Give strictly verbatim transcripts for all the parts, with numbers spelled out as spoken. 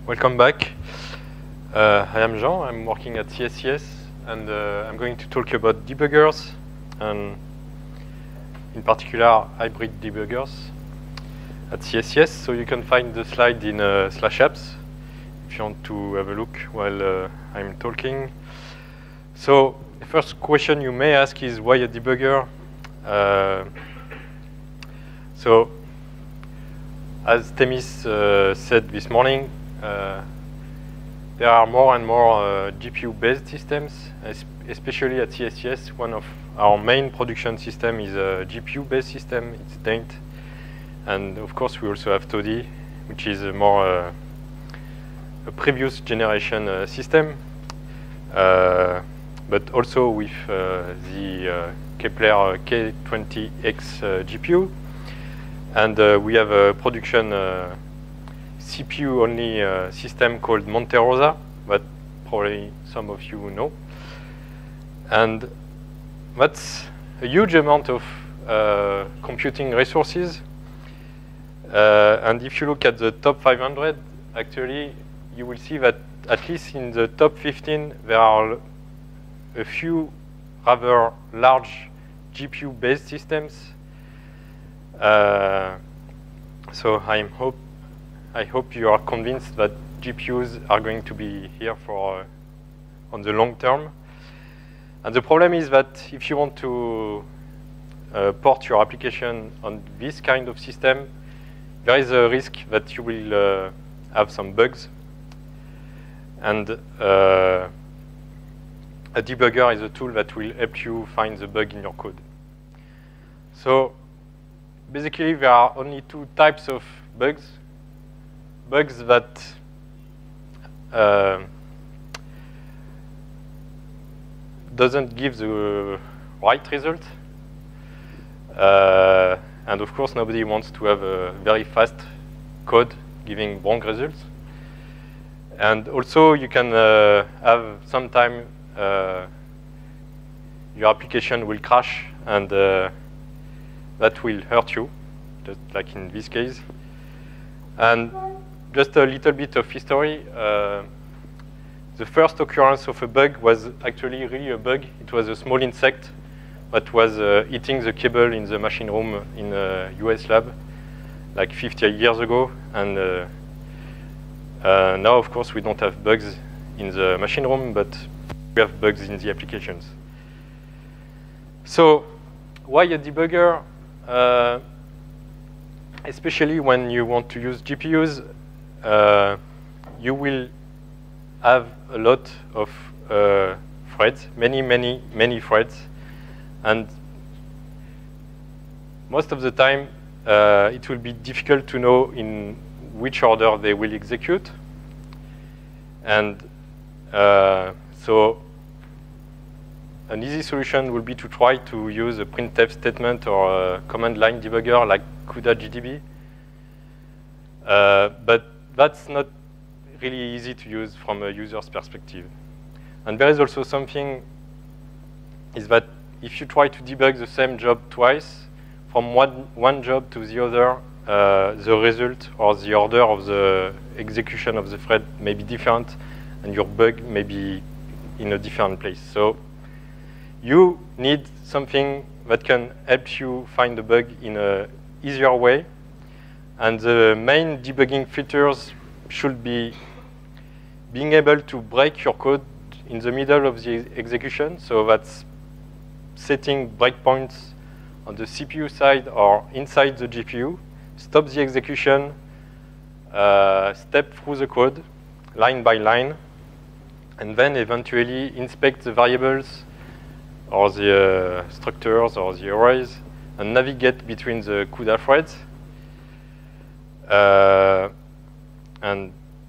Welcome back. Uh, I am Jean. I'm working at C S C S, and uh, I'm going to talk about debuggers, and in particular hybrid debuggers at C S C S. So you can find the slide in uh, slash apps if you want to have a look while uh, I'm talking. So the first question you may ask is, why a debugger? Uh, so as Themis uh, said this morning, uh, there are more and more uh, G P U-based systems, especially at C S C S. One of our main production system is a G P U-based system. It's Daint. And of course, we also have Toddy, which is a more uh, a previous generation uh, system, uh, but also with uh, the uh, Kepler K twenty X uh, G P U. And uh, we have a production uh, C P U-only uh, system called Monte Rosa, that probably some of you know. And that's a huge amount of uh, computing resources. Uh, and if you look at the top five hundred, actually, you will see that at least in the top fifteen, there are a few rather large G P U-based systems. Uh, so I hope I hope you are convinced that G P Us are going to be here for uh, on the long term. And the problem is that if you want to uh, port your application on this kind of system, there is a risk that you will uh, have some bugs. And uh, a debugger is a tool that will help you find the bug in your code. So basically, there are only two types of bugs. Bugs that uh, doesn't give the right result. Uh, and of course, nobody wants to have a very fast code giving wrong results. And also, you can uh, have sometime uh, your application will crash, and uh, that will hurt you, just like in this case. And just a little bit of history. Uh, the first occurrence of a bug was actually really a bug. It was a small insect that was uh, eating the cable in the machine room in a U S lab, like fifty years ago. And uh, uh, now, of course, we don't have bugs in the machine room, but we have bugs in the applications. So why a debugger? Uh, especially when you want to use G P Us, uh, you will have a lot of uh, threads, many, many, many threads. And most of the time, uh, it will be difficult to know in which order they will execute. And uh, so an easy solution will be to try to use a printf statement or a command line debugger like CUDA G D B. Uh, but that's not really easy to use from a user's perspective. And there is also something is that if you try to debug the same job twice, from one, one job to the other, uh, the result or the order of the execution of the thread may be different, and your bug may be in a different place. So you need something that can help you find the bug in an easier way. And the main debugging features should be being able to break your code in the middle of the execution. So that's setting breakpoints on the C P U side or inside the G P U, stop the execution, uh, step through the code line by line, and then eventually inspect the variables or the uh, structures or the arrays, and navigate between the CUDA threads. Uh, and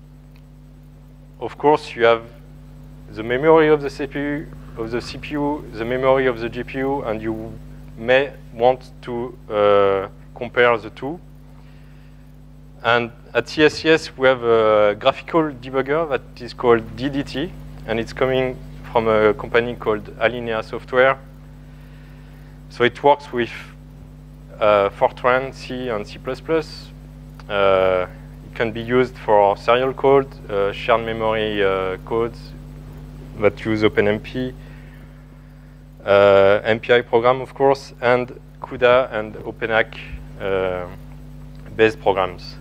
of course, you have the memory of the C P U, of the C P U, the memory of the G P U, and you may want to uh, compare the two. And at C S C S, we have a graphical debugger that is called D D T, and it's coming from a company called Alinea Software. So it works with uh, Fortran, C, and C plus plus. Uh, can be used for serial code, uh, shared memory uh, codes that use OpenMP, uh, M P I program, of course, and CUDA and OpenHAK uh, based programs.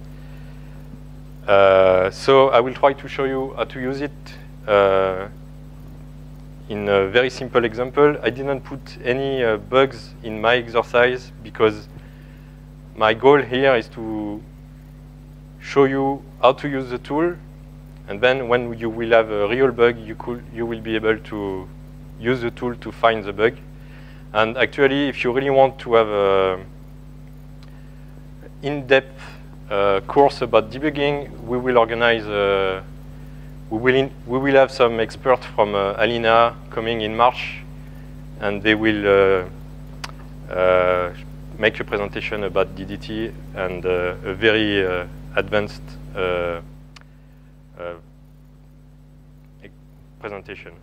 Uh, so I will try to show you how to use it uh, in a very simple example. I didn't put any uh, bugs in my exercise because my goal here is to show you how to use the tool, and then when you will have a real bug, you could you will be able to use the tool to find the bug. And actually, if you really want to have a in-depth uh, course about debugging, we will organize. Uh, we will in, we will have some experts from uh, Alina coming in March, and they will uh, uh, make a presentation about D D T and uh, a very uh, advanced uh, uh, presentation.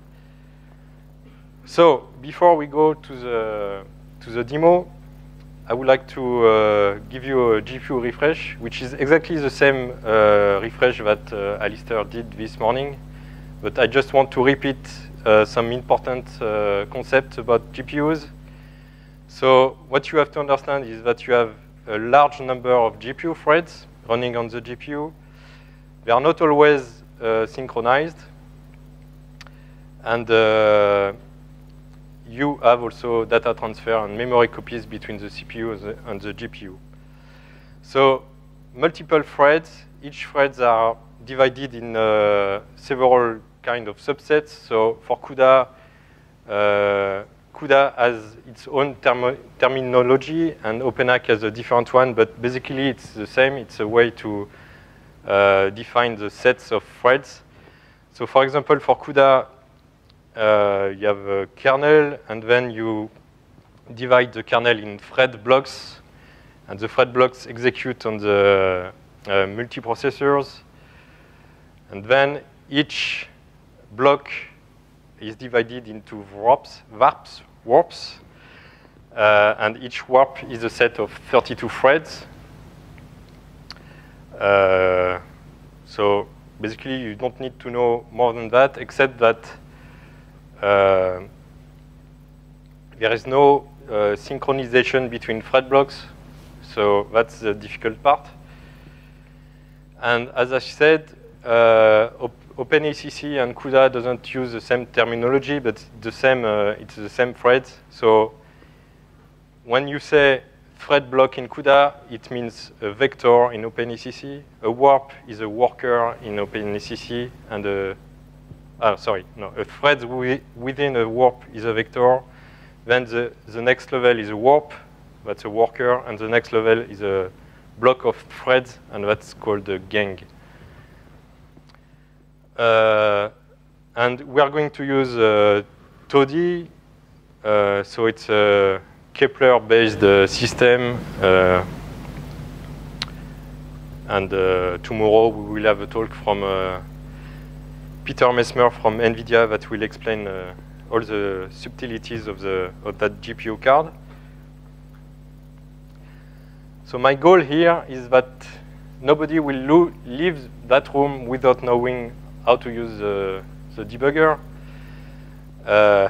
So before we go to the to the demo, I would like to uh, give you a G P U refresh, which is exactly the same uh, refresh that uh, Alistair did this morning, but I just want to repeat uh, some important uh, concepts about G P Us. So what you have to understand is that you have a large number of G P U threads running on the G P U. They are not always uh, synchronized, and uh, you have also data transfer and memory copies between the C P U and the, and the G P U. So multiple threads, each threads are divided in uh, several kind of subsets. So for CUDA, uh, CUDA has its own term terminology, and OpenHAK has a different one, but basically it's the same. It's a way to uh, define the sets of threads. So for example, for CUDA, Uh, you have a kernel, and then you divide the kernel in thread blocks, and the thread blocks execute on the uh, multiprocessors, and then each block is divided into warps, warps, warps, uh, and each warp is a set of thirty-two threads. Uh, so basically, you don't need to know more than that, except that Uh, there is no uh, synchronization between thread blocks, so that's the difficult part. And as I said, uh, Op OpenACC and CUDA doesn't use the same terminology, but the same uh, it's the same threads. So when you say thread block in CUDA, it means a vector in OpenACC. A warp is a worker in OpenACC, and a Ah, sorry, no, a thread wi within a warp is a vector. Then the, the next level is a warp, that's a worker, and the next level is a block of threads, and that's called a gang. Uh, and we are going to use uh, TODI, uh, so it's a Kepler-based uh, system, uh, and uh, tomorrow we will have a talk from uh, Peter Messmer from NVIDIA that will explain uh, all the subtleties of, the, of that G P U card. So my goal here is that nobody will leave that room without knowing how to use the, the debugger. Uh,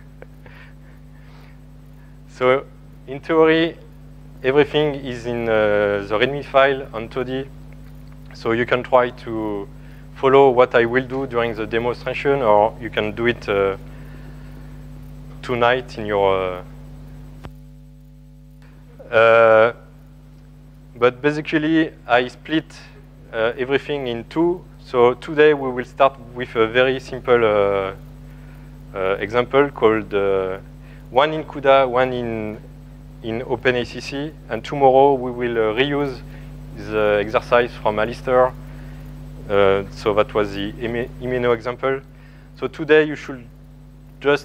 so in theory, everything is in uh, the README file on TODI. So you can try to follow what I will do during the demonstration, or you can do it uh, tonight in your... Uh, uh, but basically, I split uh, everything in two. So today we will start with a very simple uh, uh, example called uh, one in CUDA, one in, in OpenACC, and tomorrow we will uh, reuse the exercise from Alistair. Uh, so that was the Imeno example. So today you should just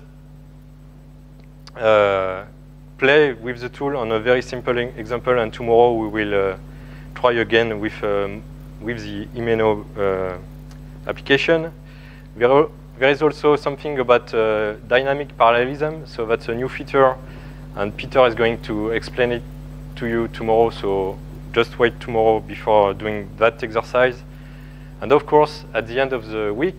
uh, play with the tool on a very simple example, and tomorrow we will uh, try again with, um, with the Imeno uh, application. There, are, there is also something about uh, dynamic parallelism, so that's a new feature, and Peter is going to explain it to you tomorrow, so just wait tomorrow before doing that exercise. And of course, at the end of the week,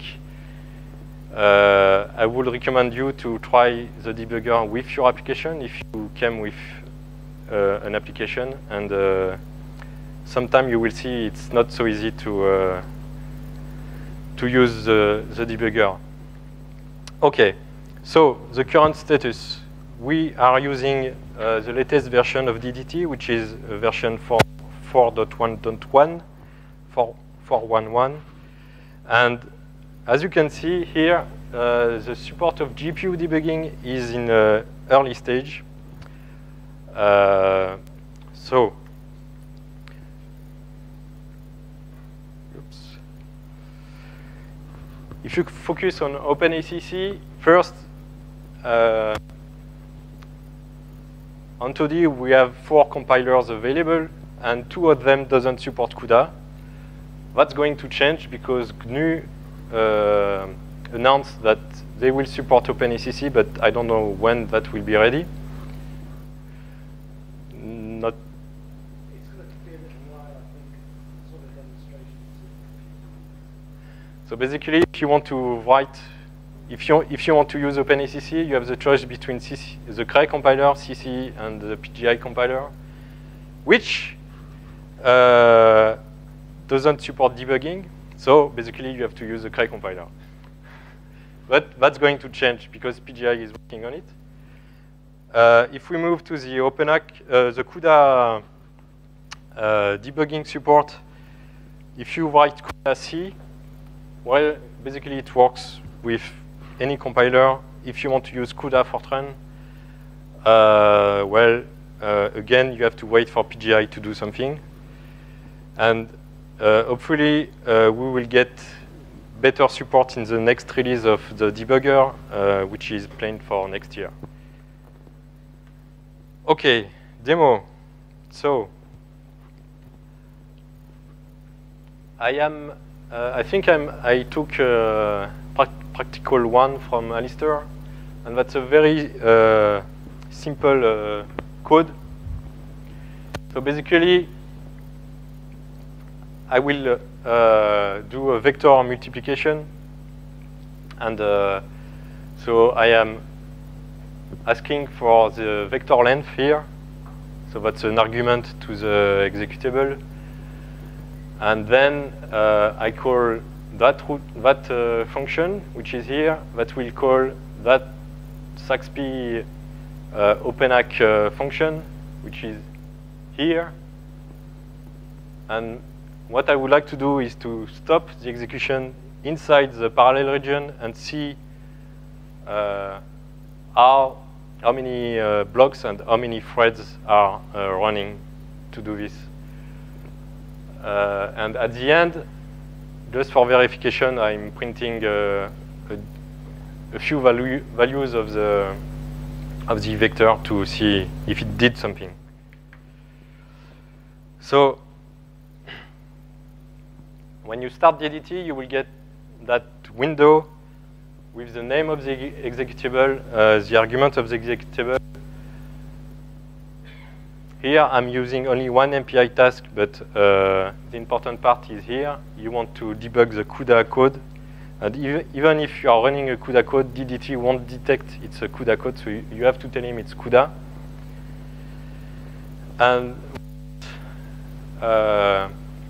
uh, I would recommend you to try the debugger with your application if you came with uh, an application. And uh, sometime you will see it's not so easy to uh, to use the, the debugger. Okay, so the current status. We are using uh, the latest version of D D T, which is uh, version four point one point one, four point one one. And as you can see here, uh, the support of G P U debugging is in uh, early stage. Uh, so, oops. If you focus on OpenACC, first, uh, on two D, we have four compilers available, and two of them doesn't support CUDA. That's going to change because G N U uh, announced that they will support OpenACC, but I don't know when that will be ready. Not. It's going to be a little while, I think, sort of demonstration. So basically, if you want to write, if you if you want to use OpenACC, you have the choice between C C, the Cray compiler, C C, and the P G I compiler, which uh, doesn't support debugging. So basically, you have to use the Cray compiler. But that's going to change because P G I is working on it. Uh, if we move to the OpenHAC, uh, the CUDA uh, debugging support, if you write CUDA C, well, basically it works with any compiler. If you want to use CUDA Fortran, uh, well, uh, again, you have to wait for P G I to do something. And uh, hopefully, uh, we will get better support in the next release of the debugger, uh, which is planned for next year. Okay, demo. So, I am. Uh, I think I'm. I took uh, pra practical one from Alistair, and that's a very uh, simple uh, code. So basically, I will uh, do a vector multiplication, and uh, so I am asking for the vector length here. So that's an argument to the executable. And then uh, I call that, root, that uh, function, which is here, that will call that Saxby uh, OpenHAC uh, function, which is here. And what I would like to do is to stop the execution inside the parallel region and see uh, how, how many uh, blocks and how many threads are uh, running to do this. Uh, and at the end, just for verification, I'm printing uh, a, a few value, values of the, of the vector to see if it did something. So, when you start D D T, you will get that window with the name of the executable, uh, the argument of the executable. Here, I'm using only one M P I task, but uh, the important part is here. You want to debug the CUDA code. And ev even if you are running a CUDA code, D D T won't detect it's a CUDA code, so you, you have to tell him it's CUDA. And uh,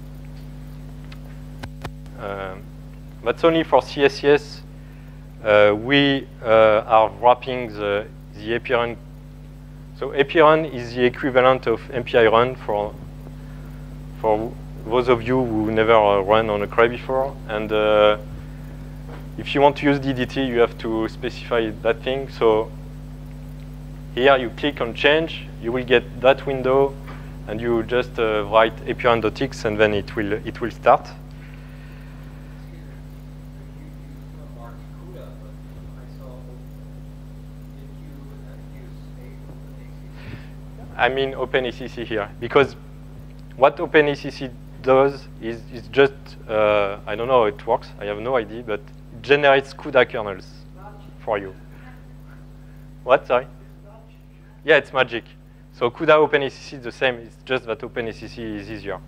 uh, that's only for C S C S. Uh, we uh, are wrapping the, the A P I run. So A P I run is the equivalent of M P I run for, for those of you who never uh, run on a Cray before. And uh, if you want to use D D T, you have to specify that thing. So here you click on change, you will get that window, and you just uh, write A P I run.x, and then it will, it will start. I mean OpenACC here, because what OpenACC does is, is just, uh, I don't know how it works, I have no idea, but it generates CUDA kernels for you. What, sorry? Yeah, it's magic. So CUDA OpenACC is the same, it's just that OpenACC is easier.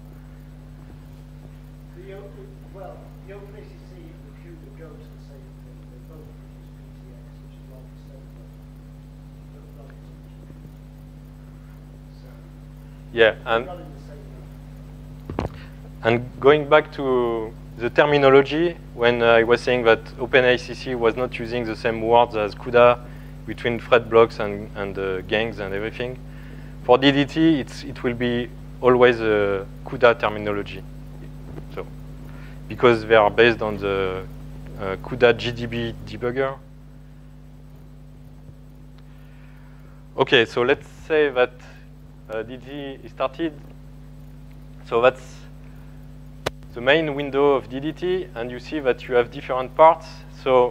The, o- well, the OpenACC and the CUDA go to the same thing. They both produce P T X, which is like the same thing. But not so Yeah, they're and running the same way. And going back to the terminology, when I was saying that OpenACC was not using the same words as CUDA between thread blocks and, and uh, gangs and everything, for D D T, it's, it will be always a CUDA terminology. So, because they are based on the uh, CUDA G D B debugger. Okay, so let's say that uh, D D T is started. So that's the main window of D D T, and you see that you have different parts. So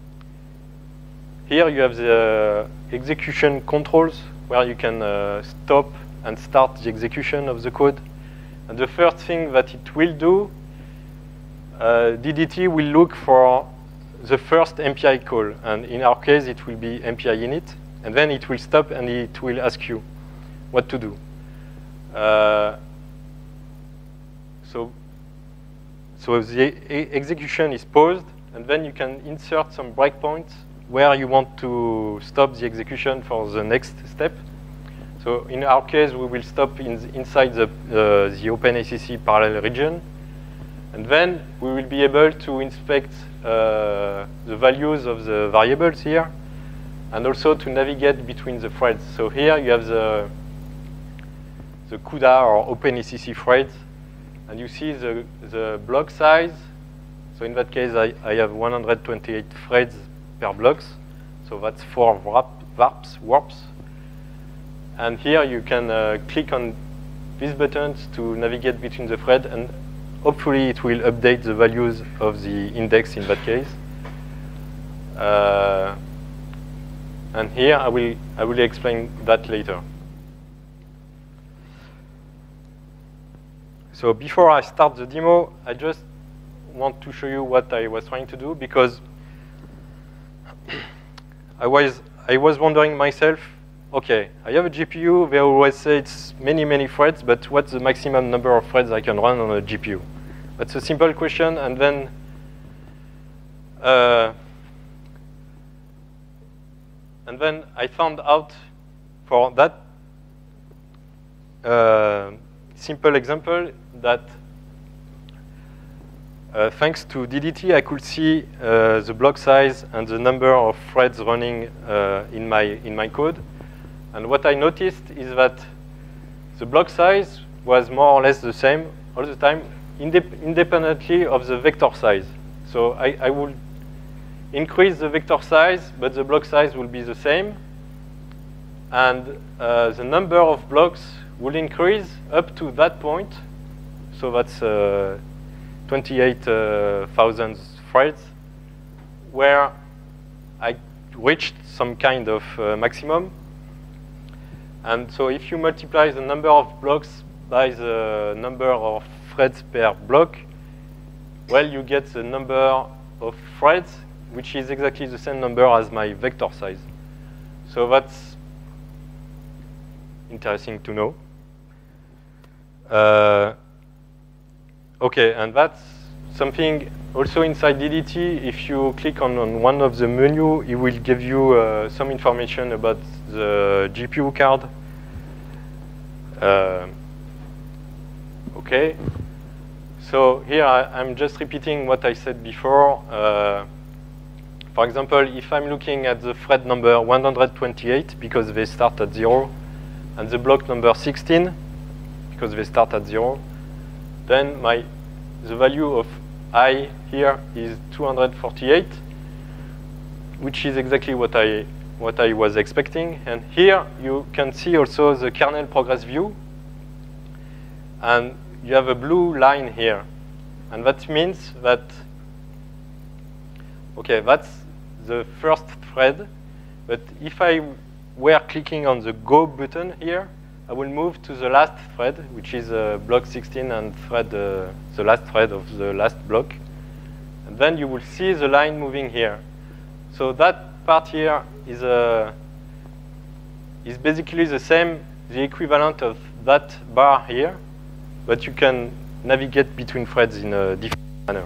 here you have the execution controls, where you can uh, stop and start the execution of the code. And the first thing that it will do, uh, D D T will look for the first M P I call. And in our case, it will be M P I init. And then it will stop and it will ask you what to do. Uh, so, so the e execution is paused, and then you can insert some breakpoints where you want to stop the execution for the next step. So in our case, we will stop in the, inside the, uh, the OpenACC parallel region. And then we will be able to inspect uh, the values of the variables here, and also to navigate between the threads. So here you have the, the CUDA or OpenACC threads, and you see the, the block size. So in that case, I, I have one hundred twenty-eight threads per blocks. So that's four warp, warps, warps. And here you can uh, click on these buttons to navigate between the threads, and hopefully it will update the values of the index in that case. Uh, and here I will, I will explain that later. So before I start the demo, I just want to show you what I was trying to do, because I was, I was wondering myself, okay, I have a G P U, they always say it's many, many threads, but what's the maximum number of threads I can run on a G P U? That's a simple question, and then uh, and then I found out for that uh, simple example that uh, thanks to D D T, I could see uh, the block size and the number of threads running uh, in my in my code. And what I noticed is that the block size was more or less the same all the time, indep independently of the vector size. So I, I will increase the vector size, but the block size will be the same. And uh, the number of blocks will increase up to that point. So that's uh, twenty-eight thousand threads, where I reached some kind of uh, maximum. And so if you multiply the number of blocks by the number of threads per block, well, you get the number of threads, which is exactly the same number as my vector size. So that's interesting to know. Uh, okay, and that's something also inside D D T. If you click on, on one of the menu, it will give you uh, some information about the G P U card. Uh, okay, so here I, I'm just repeating what I said before. Uh, for example, if I'm looking at the thread number one hundred twenty-eight, because they start at zero, and the block number sixteen, because they start at zero, then my the value of I here is two hundred forty-eight, which is exactly what I what I was expecting. And here you can see also the kernel progress view, and you have a blue line here, and that means that okay, that's the first thread. But if I were clicking on the Go button here, I will move to the last thread, which is uh, block sixteen and thread uh, the last thread of the last block, and then you will see the line moving here. So that part here is uh, is basically the same the equivalent of that bar here, but you can navigate between threads in a different manner.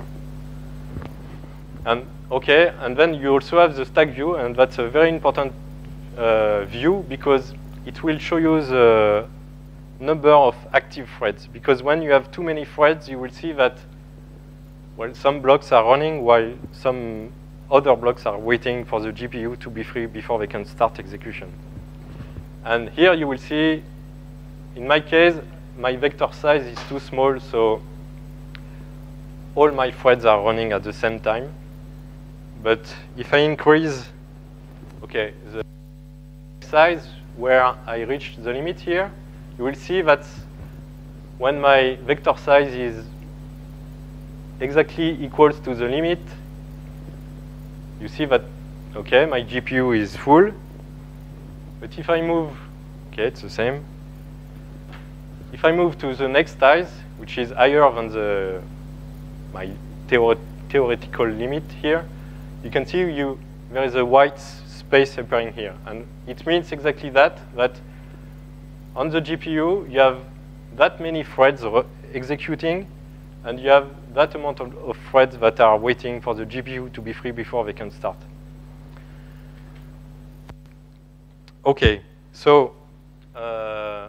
And okay, and then you also have the stack view, and that's a very important uh, view because it will show you the number of active threads. Because when you have too many threads, you will see that well, some blocks are running while some other blocks are waiting for the G P U to be free before they can start execution. And here you will see, in my case, my vector size is too small, so all my threads are running at the same time. But if I increase, okay, the size where I reach the limit here, you will see that when my vector size is exactly equals to the limit, you see that, okay, my G P U is full. But if I move, okay, it's the same. If I move to the next size, which is higher than the my theor theoretical limit here, you can see you there is a white space appearing here. And it means exactly that, that on the G P U, you have that many threads executing, and you have that amount of, of threads that are waiting for the G P U to be free before they can start. Okay, so uh,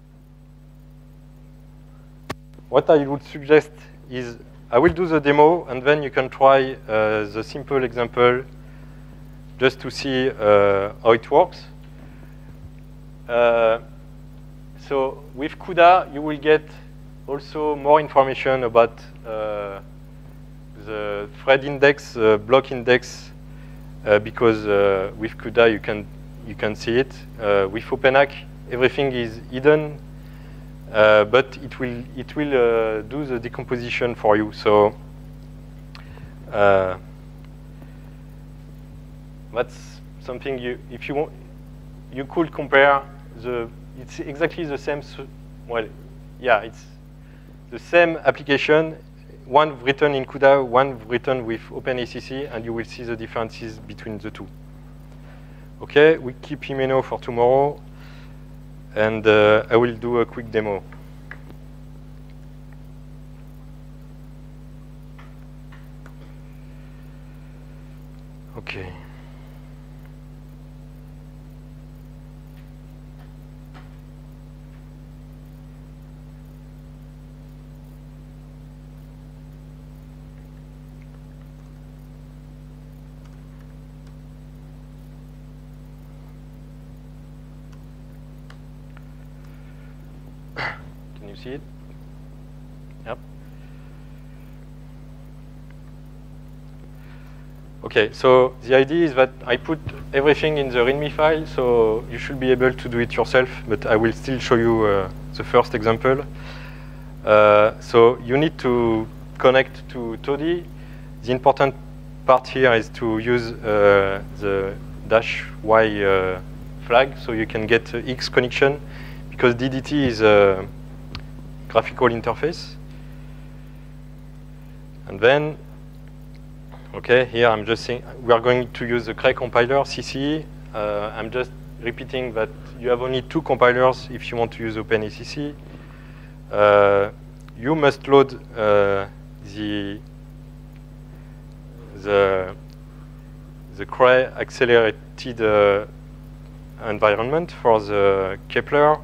what I would suggest is I will do the demo, and then you can try uh, the simple example just to see uh, how it works. Uh, so with CUDA, you will get also more information about uh, the thread index, uh, block index, uh, because uh, with CUDA you can you can see it. Uh, with OpenHack, everything is hidden, uh, but it will it will uh, do the decomposition for you. So uh, that's something you if you want you could compare the. It's exactly the same. Well, yeah, it's the same application. One written in CUDA, one written with OpenACC, and you will see the differences between the two. Okay, we keep Himeno for tomorrow, and uh, I will do a quick demo. Okay. Can you see it? Yep. Okay, so the idea is that I put everything in the README file, so you should be able to do it yourself, but I will still show you uh, the first example. Uh, so you need to connect to Toddy. The important part here is to use uh, the dash Y uh, flag, so you can get uh, X connection, because D D T is a graphical interface. And then, okay, here I'm just saying we are going to use the Cray compiler, C C E. Uh, I'm just repeating that you have only two compilers if you want to use OpenACC. Uh, you must load uh, the the the Cray accelerated uh, environment for the Kepler.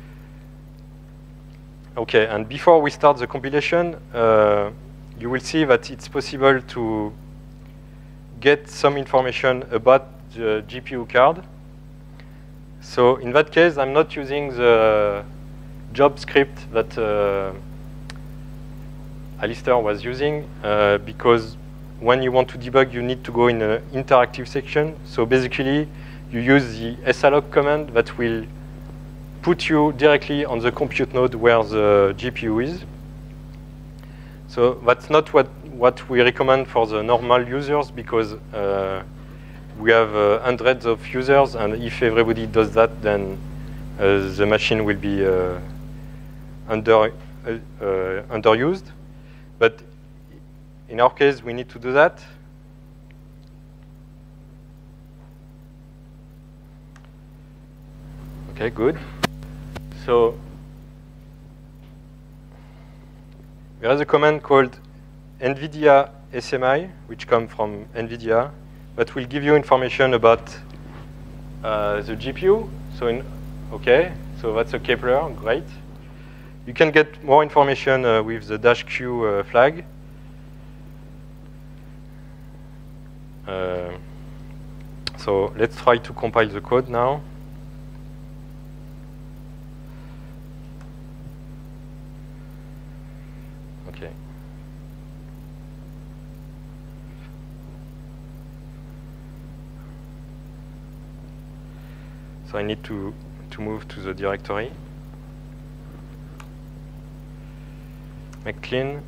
Okay, and before we start the compilation, uh, you will see that it's possible to get some information about the G P U card. So in that case, I'm not using the job script that uh, Alistair was using, uh, because when you want to debug, you need to go in an interactive section. So basically, you use the salloc command that will put you directly on the compute node where the G P U is. So that's not what, what we recommend for the normal users, because uh, we have uh, hundreds of users, and if everybody does that, then uh, the machine will be uh, under, uh, uh, underused. But in our case, we need to do that. Okay, good. So there is a command called NVIDIA S M I, which comes from NVIDIA, that will give you information about uh, the G P U. So, in, okay, so that's a Kepler, great. You can get more information uh, with the dash Q uh, flag. Uh, so let's try to compile the code now. Okay. So I need to, to move to the directory. Make clean.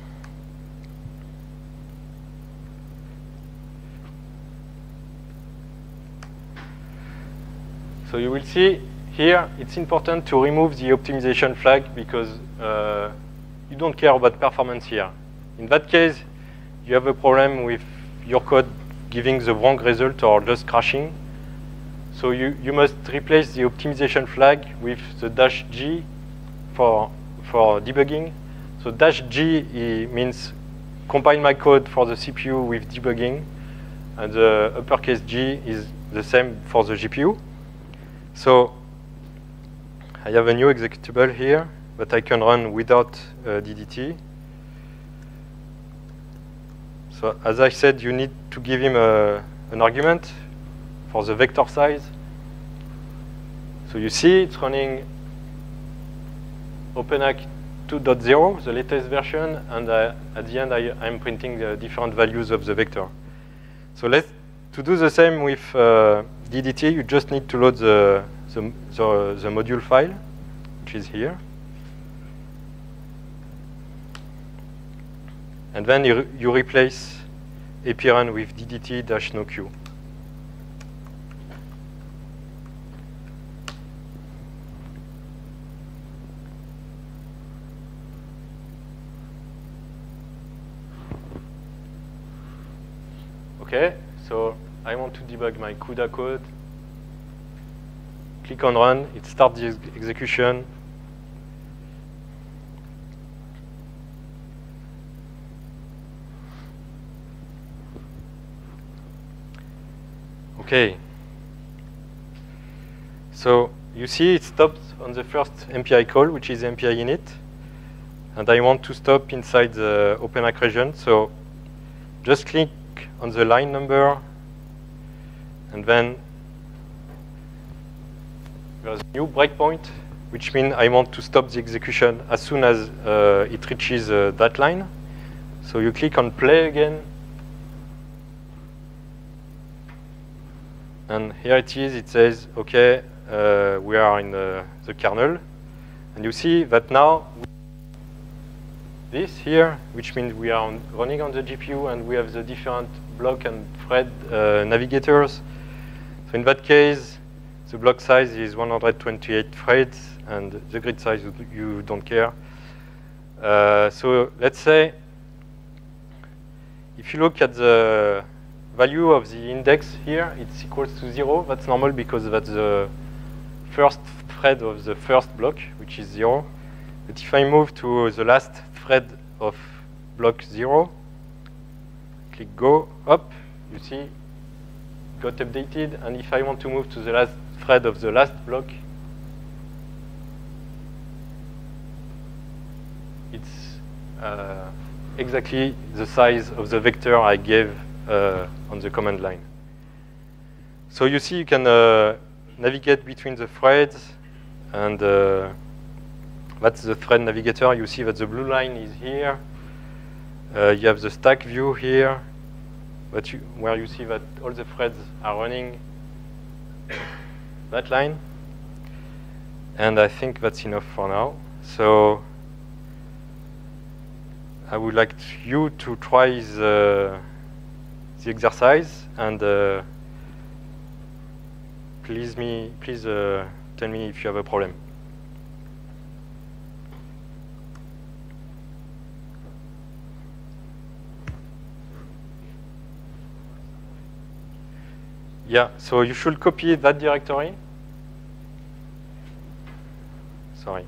So you will see here, it's important to remove the optimization flag because uh, you don't care about performance here. In that case, you have a problem with your code giving the wrong result or just crashing. So you, you must replace the optimization flag with the dash G for, for debugging. So dash G means compile my code for the C P U with debugging, and the uppercase G is the same for the G P U. So I have a new executable here that I can run without uh, D D T. So as I said, you need to give him a, an argument for the vector size. So you see it's running OpenHAC two point zero, the latest version, and uh, at the end I, I'm printing the different values of the vector. So let's to do the same with uh, D D T, you just need to load the, the, the, the module file, which is here. And then you, you replace APRun with D D T-NoQ. Okay, so I want to debug my CUDA code. Click on run, it starts the ex execution. Okay. So you see it stopped on the first M P I call, which is M P I init. And I want to stop inside the OpenHAC region. So just click on the line number, and then there's a new breakpoint, which means I want to stop the execution as soon as uh, it reaches uh, that line. So you click on play again, and here it is. It says, okay, uh, we are in the, the kernel, and you see that now this here, which means we are on, running on the G P U, and we have the different block and thread uh, navigators. So in that case, the block size is one hundred twenty-eight threads, and the grid size you, you don't care. Uh, so let's say if you look at the value of the index here, it's equals to zero. That's normal because that's the first thread of the first block, which is zero. But if I move to the last thread of block zero, click go up, you see it got updated. And if I want to move to the last thread of the last block, it's uh, exactly the size of the vector I gave uh, on the command line. So you see you can uh, navigate between the threads, and uh, that's the thread navigator. You see that the blue line is here. Uh, you have the stack view here, but you, where you see that all the threads are running that line. And I think that's enough for now. So I would like you to try the, the exercise, and uh, please me, please uh, tell me if you have a problem. Yeah, so you should copy that directory. sorry.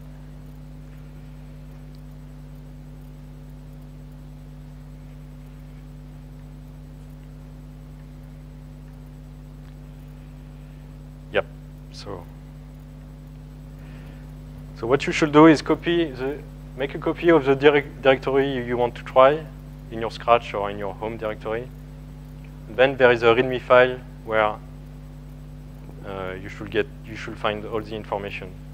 Yep. So. So what you should do is copy the, make a copy of the direct directory you want to try in your Scratch or in your home directory. And then there is a README file where uh, you should get, you should find all the information.